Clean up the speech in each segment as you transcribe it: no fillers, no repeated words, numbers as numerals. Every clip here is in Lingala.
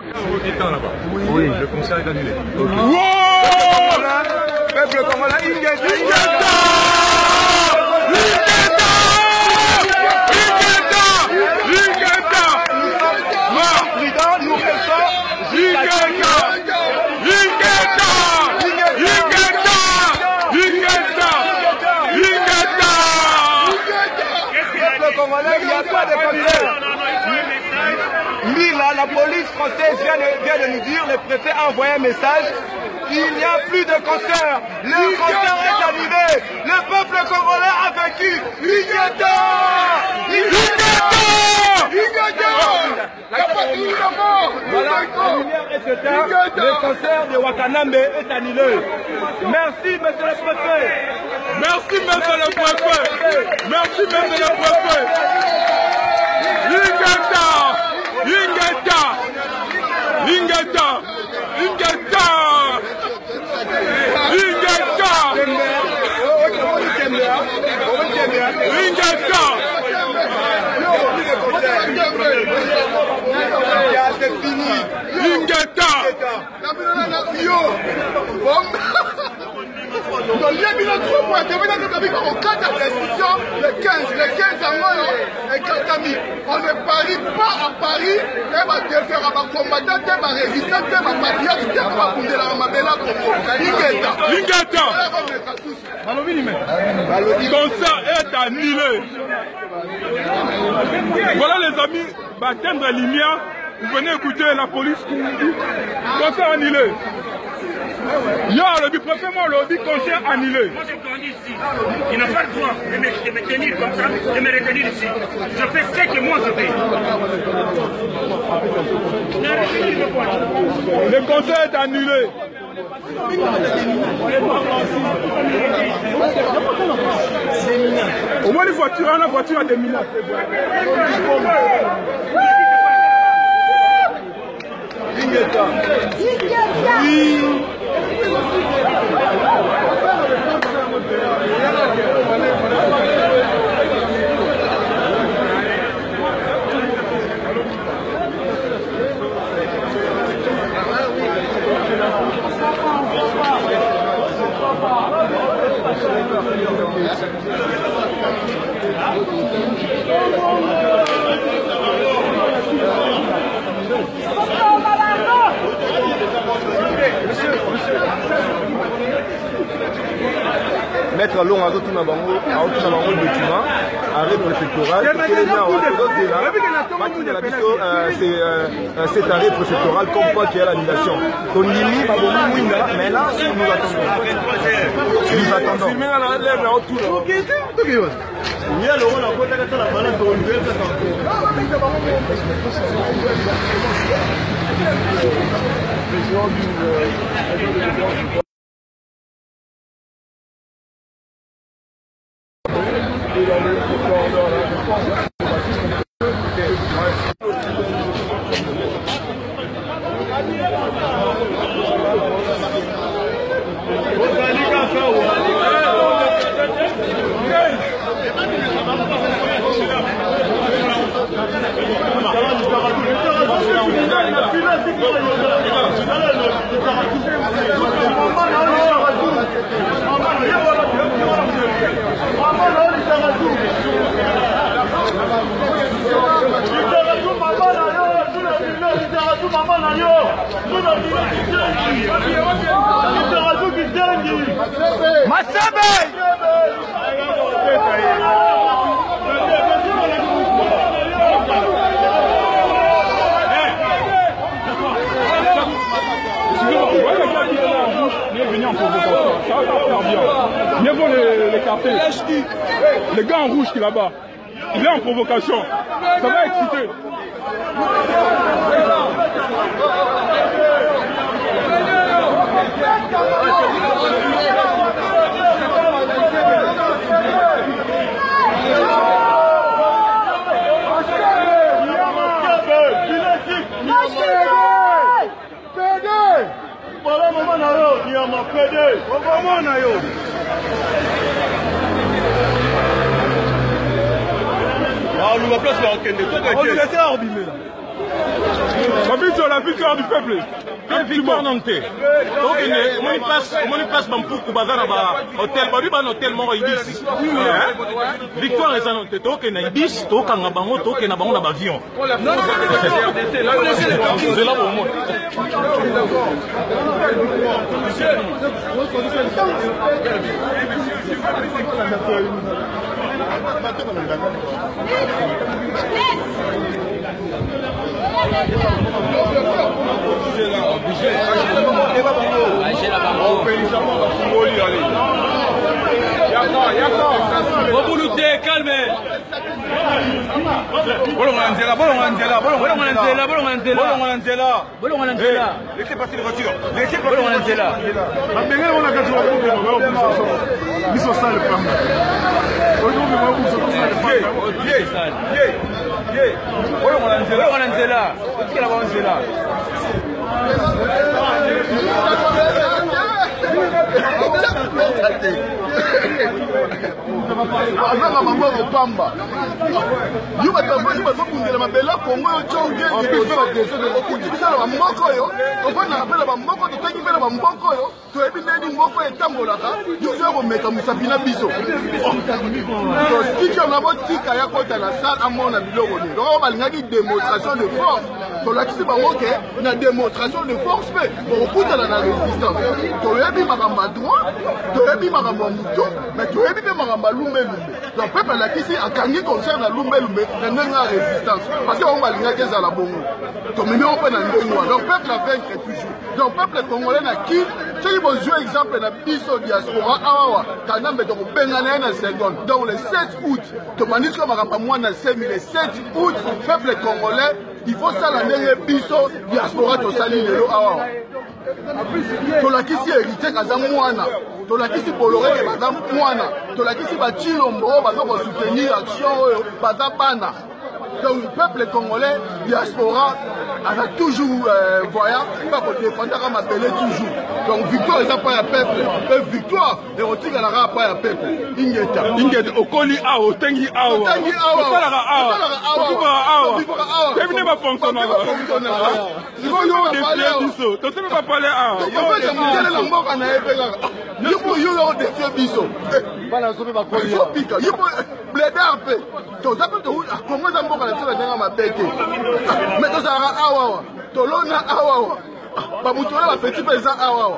Éteint là-bas. Oui, le concert est annulé. Okay. Wow! Peuple congolais, Ingeta! Il n'y a pas de concert. Mila, la police française vient de nous dire, le préfet a envoyé un message. Il n'y a plus de concert. Le concert est annulé. Le peuple congolais a vaincu. Ingeta! Voilà, la lumière est éteinte. Le concert de Wakanambe est annulé. Merci, monsieur le préfet. Merci, monsieur le préfet. Merci, monsieur le préfet. Ingeta! Ingeta! Ingeta! Ingeta! Ingeta! Ingeta! C'est fini. Ingeta! Le 15 on ne parie pas à Paris et va faire un combattant, un résistant, un patriote, un concert est annulé. Voilà les amis, baptême de lumière. Vous venez écouter la police qui nous dit concert annulé. Yo, le préfet, moi, le dit concert annulé. Moi, je grandis ici. Il n'a pas le droit de me tenir comme ça, de me retenir ici. Je fais ce que moi je fais. Le concert est annulé. Au moins, les voitures, la voiture a des minutes. Maître Long a tout le document, arrêt préfectoral, cet arrêt préfectoral comme quoi qu'il y a l'annulation. Mais là, nous attendons. Le gars en rouge qui est là-bas, il est en provocation. Ça va exciter. On lui laisse là. Fabrizio, la victoire du peuple. Quelle victoire non te? Donc on passe dans pour bazar ba hôtel, ba riba hôtel mo ibis. Victoire eza non te. Donc na ibis, to kanga bango, to ke na bango na ba avion. Non. C'est là pour moi. Calme. Laissez passer les voitures. Laissez passer les voitures. azanga maboko pamba yo bazobundela mabela kongo oyo tiongesala bamoko oyo ofana apela bamoko totangi mpena bamoko oyo toyebi ndeni mboko etambolaka yozoya komeka mosapi na biso tiki onga botika ya kota na sale amona biloko ne loko balingaki démonstration de force tolakisi bango ke na démonstration de force mpe bokokutana na résistance toyebi makambo ya droit toyebi makambo ya mutu mais toyebi mpe makambo ya lumbelumbe donc peuple alakisi akangi concert na lumbelumbe na ndenge ya résistance parce que bango balingaki ezala bongo tomemi yango mpe na ndenge wana donc peuple avaincre toujours donc peuple congolais na ki soki bozwa exemple na biso diaspora awawa kanambe tokobengana ye na seconde donc le 7 août tobandisi ko makambo ya mwana semi le 7 août peuple congolais il faut sala ndenge biso diaspora tosali lelo awawa tolakisi héritier kaza mwana tolakisi boloreke baza mwana tolakisi bachilombo oyo baza kosoutenir action oyo baza bana donc peuple congolais diaspora aza toujours voyant bakodefendaka mabele toujours donc victoire eza pa ya peuple mpe victoire ekotikalaka pa ya peuple ingeta okoli awa otengi awa osalaka awa okubaka awa ebine bafonctionnaka sikoyo odefie biso toseme bapale awa yokoetemukelela mboka na ye mpe kaka yo odefie biso sopika yo bledar mpe toza mpe kongo eza mboka na biso na ndenge mabe te me tozalaka awawa tolona awawa bamutu wana bapeti mpe eza awawa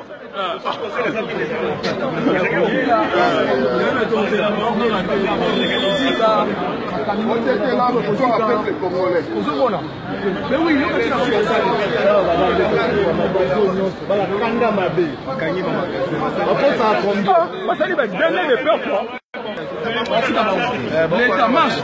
L'État marche.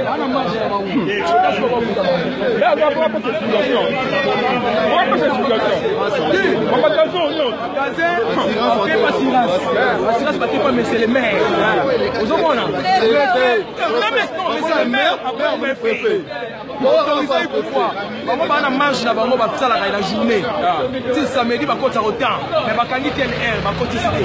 C'est le maire. Vous avez on marche là-bas, on va faire la journée. Si samedi, on va continuer au temps. Mais on va continuer on va continuer.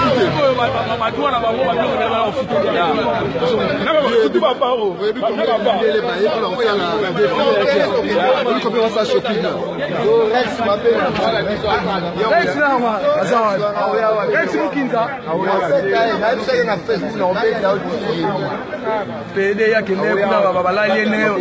PD ya kende kuna babalali eneo